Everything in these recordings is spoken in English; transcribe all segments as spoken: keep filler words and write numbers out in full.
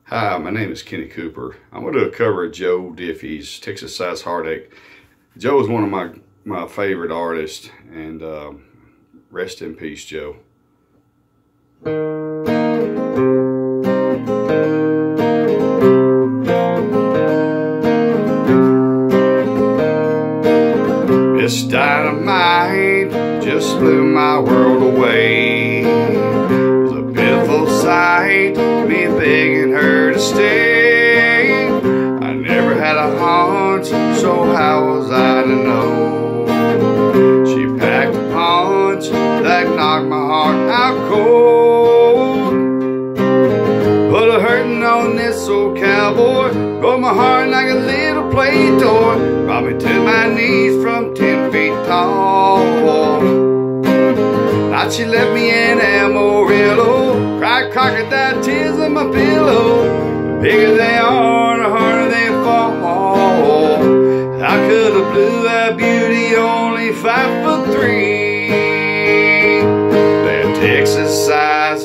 Hi, my name is Kenny Cooper. I'm going to do a cover of Joe Diffie's Texas Size Heartache. Joe is one of my, my favorite artists, and uh, rest in peace, Joe. This dynamite just blew my world away. It was a pitiful sight, me begging her to stay. I never had a hunch, so how was I to know? She packed a punch that knocked my heart out cold. Put a hurting on this old cowboy, broke my heart like a little play toy, brought me to my knees from ten feet tall. Now she left me in Amarillo, cried crocodile tears in my pillow. The bigger they are, the harder they fall. I could have blew that beauty only five foot three. That Texas size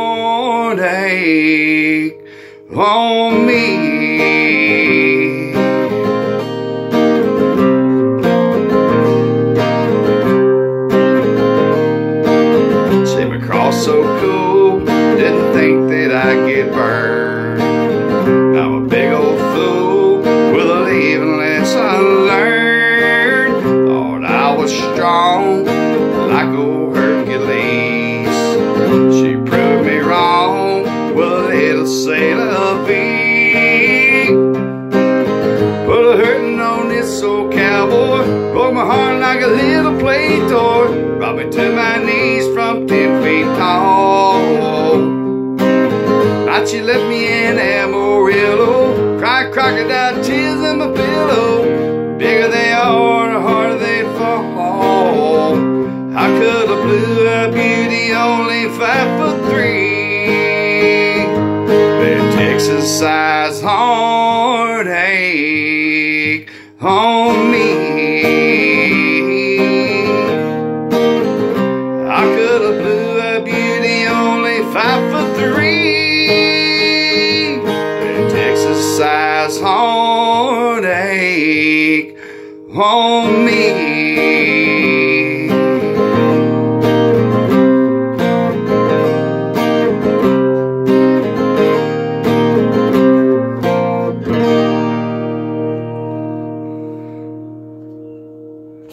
heartache on me. So cool, didn't think that I'd get burned. I'm a big old fool with a living lesson learned. Thought I was strong like old Hercules. She proved me wrong with a little sailor V. Put a hurting on this old cowboy, broke my heart like a little play toy, brought me to my knees from ten feet tall. Now she left me in Amarillo, cried crocodile tears in my pillow. The bigger they are, the harder they fall. I could have blew her beauty only five foot three. That Texas size heartache on me. I could have blew a beauty only five foot three. That Texas size heartache on me.